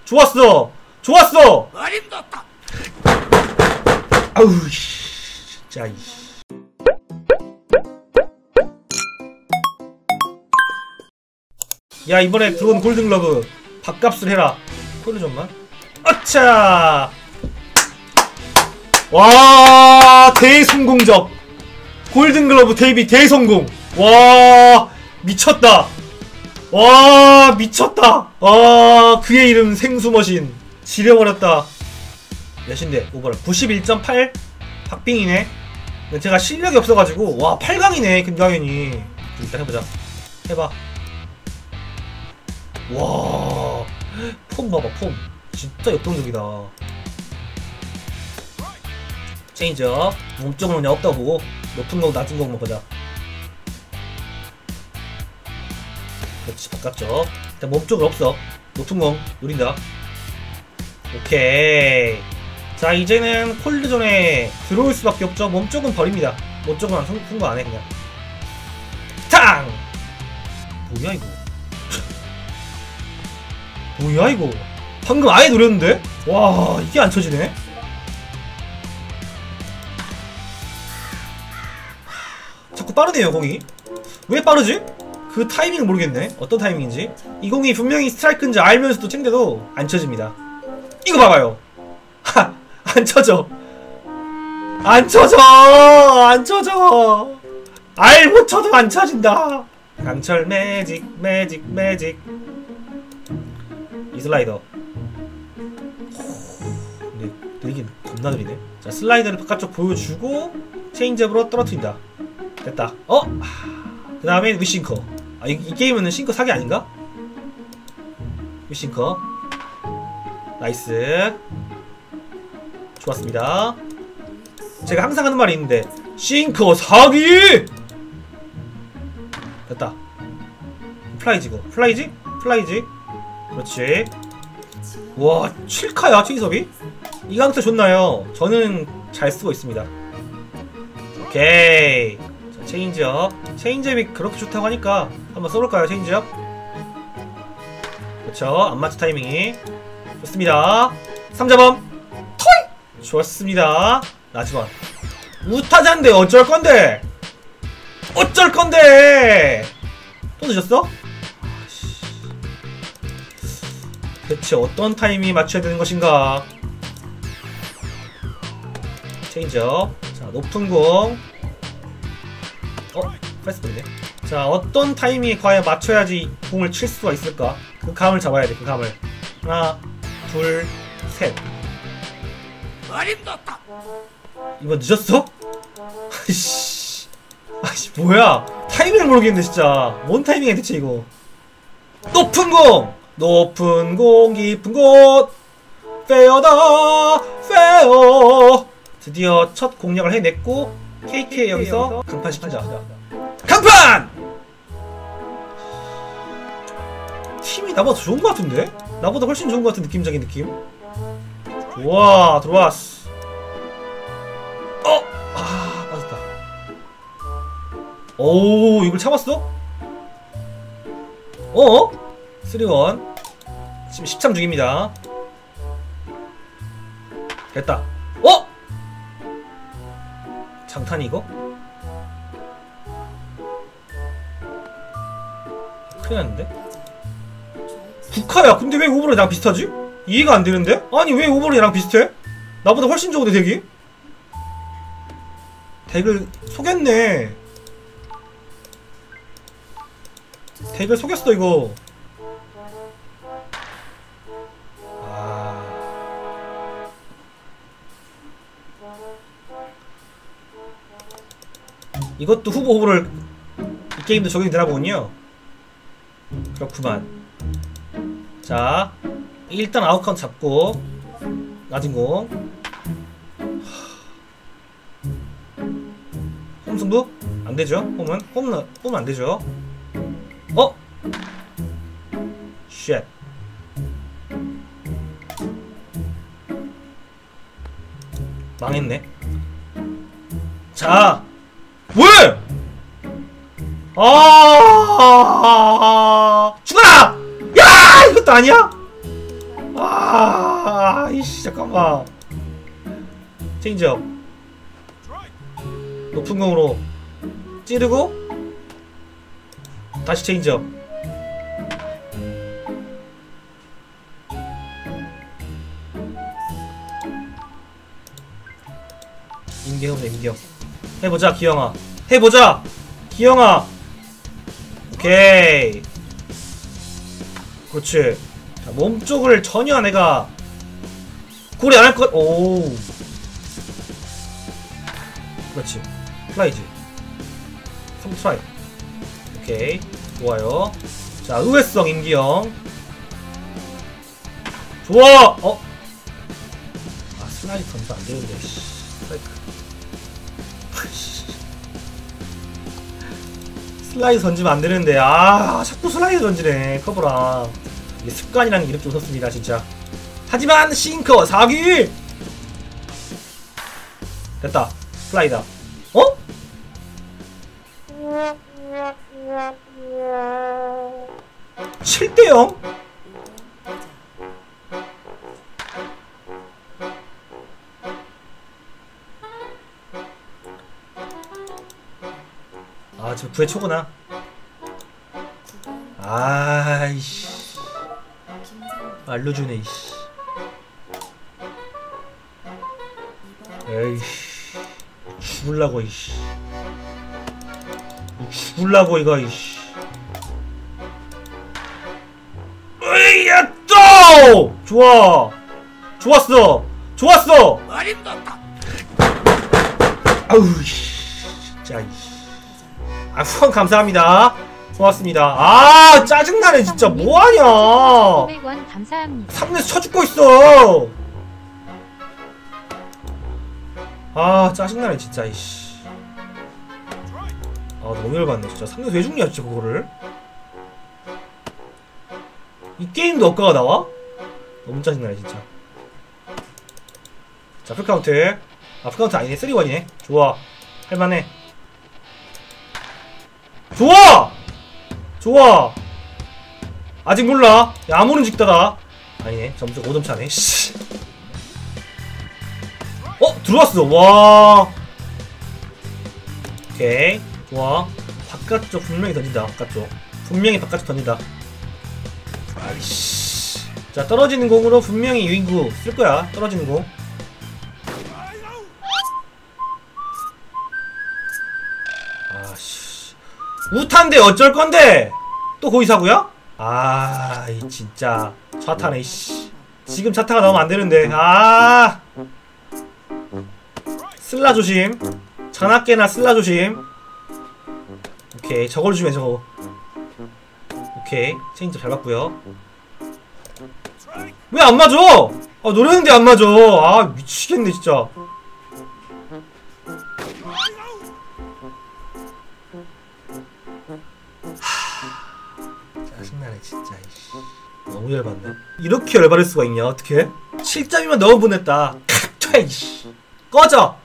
좋았어. 좋았어. 아우 진짜. 야 이번에 들어온 골든글러브 밥값을 해라. 소리 좀만. 아차. 와 대성공적. 골든글러브 데뷔 대성공. 와 미쳤다. 와 미쳤다. 아 그의 이름 생수머신 지려버렸다. 몇인데 오버를 91.8 박빙이네. 제가 실력이 없어가지고. 와 8강이네 김강현이. 일단 해보자. 해봐. 와 폼 봐봐 폼 진짜 역동적이다. 체인지업 몸쪽은 그냥 없다고 보고 높은 거 낮은 거만 보자. 그렇지 바꿨죠. 일단 몸쪽은 없어. 높은 거 노린다. 오케이. 자 이제는 콜드존에 들어올 수밖에 없죠. 몸쪽은 버립니다. 몸쪽은 승부 안해 그냥. 탕! 뭐야 이거. 뭐야 이거. 방금 아예 노렸는데? 와 이게 안 쳐지네. 자꾸 빠르네요 공이. 왜 빠르지? 그 타이밍을 모르겠네. 어떤 타이밍인지. 이 공이 분명히 스트라이크인지 알면서도 챙겨도 안 쳐집니다. 이거 봐봐요. 하! 안 쳐져. 안 쳐져. 안 쳐져. 알고 쳐도 안 쳐진다. 강철 매직 매직 매직. 이 슬라이더. 근데 느리긴 겁나 느리네. 자 슬라이더를 바깥쪽 보여주고 체인지업으로 떨어뜨린다. 됐다. 그 다음에 위싱커. 아 이 게임은 싱커 사기 아닌가? 위싱커. 나이스. 좋았습니다. 제가 항상 하는 말이 있는데 싱커 사기! 됐다. 플라이지 이거. 플라이지? 플라이지. 그렇지. 와 7카야 체인섭이? 이 강타 좋나요? 저는 잘 쓰고 있습니다. 오케이. 자 체인지업. 체인지업이 그렇게 좋다고 하니까 한번 써볼까요 체인지업? 그렇죠. 안맞춰 타이밍이 좋습니다. 3자범 토이! 좋았습니다. 나지만 우타자인데 어쩔건데? 어쩔건데? 또 늦었어? 대체 어떤 타이밍에 맞춰야 되는 것인가? 체인지업. 자 높은 공. 패스볼이네. 자 어떤 타이밍에 과연 맞춰야지 공을 칠 수가 있을까? 그 감을 잡아야 돼. 그 감을. 하나 둘 셋. 이거 늦었어? 아이씨. 아이씨 뭐야 타이밍을 모르겠는데 진짜. 뭔 타이밍이야 대체 이거. 높은 공! 높은 공 깊은 곳 페어다 페어. 드디어 첫 공략을 해냈고 KK 여기서 강판 시키자. 강판! 팀이 나보다 더 좋은 것 같은데? 나보다 훨씬 좋은 것 같은 느낌적인 느낌? 좋아 들어왔어. 빠졌다. 오 이걸 참았어? 3원. 지금 10참 중입니다. 됐다. 장탄이 이거? 큰일 났는데? 9카야. 근데 왜 오버롤이 나랑 비슷하지? 이해가 안 되는데? 아니 왜 오버롤이 나랑 비슷해? 나보다 훨씬 좋은데 덱이? 덱을 속였네. 덱을 속였어 이거. 이것도 후보를 이 게임도 적용이 되나 보군요. 그렇구만. 자 일단 아웃카운트 잡고 낮은 공. 홈 승부? 안되죠. 홈은 안되죠. 쉣. 망했네. 자 왜? 죽어라! 야! 이것도 아니야? 이씨 잠깐만. 체인지업 높은 공으로 찌르고 다시 체인지업. 임기형이다 임기형. 해보자 기영아, 해보자 기영아. 오케이 그렇지. 자, 몸쪽을 전혀 내가 고려 안할 것. 오 그렇지. 플라이지 3트라이. 오케이 좋아요. 자 의외성 임기영 좋아. 슬라이드 던져 안되는데 스트라이크. 슬라이드 던지면 안되는데 자꾸 슬라이드 던지네 커버랑. 이게 습관이라는 게 이렇게 웃었습니다 진짜. 하지만 싱커 사기 됐다. 슬라이더 7대0? 지금 9회 초구나. 아이씨 알려주네 이씨. 에이씨 죽을라고 이씨. 죽을라고 이거 이씨. 으이야 또! 좋아 좋았어 좋았어. 아우 진짜 이씨. 후원 감사합니다. 고맙습니다. 짜증나네 진짜. 뭐하냐 500원 감사합니다. 3렙 쳐죽고 있어. 짜증나네 진짜 이씨. 너무 열받네 진짜. 3렙 왜 죽냐 진짜 그거를. 이 게임도 억가가 나와? 너무 짜증나네 진짜. 자 풀카운트. 풀카운트 아니네 3-1이네. 좋아 할만해. 좋아! 좋아! 아직 몰라. 야무는 직다다. 아니네. 점수 5점 차네. 씨. 들어왔어. 와. 오케이. 좋아. 바깥쪽 분명히 던진다. 바깥쪽. 분명히 바깥쪽 던진다. 아이씨. 자, 떨어지는 공으로 분명히 유인구 쓸 거야. 떨어지는 공. 우탄데 어쩔 건데? 또 고의사구야? 이 진짜 차타네 이씨. 지금 차타가 나오면 안 되는데. 슬라 조심. 자나깨나 슬라 조심. 오케이 저걸 주면 저거. 오케이 체인지 잘 봤고요. 왜 안 맞아? 노렸는데 안 맞아. 미치겠네 진짜. 짜증나네 진짜 이씨. 너무 열받네. 이렇게 열받을 수가 있냐 어떡해? 7점이면 너무 보냈다. 칵퇴 이씨. 꺼져.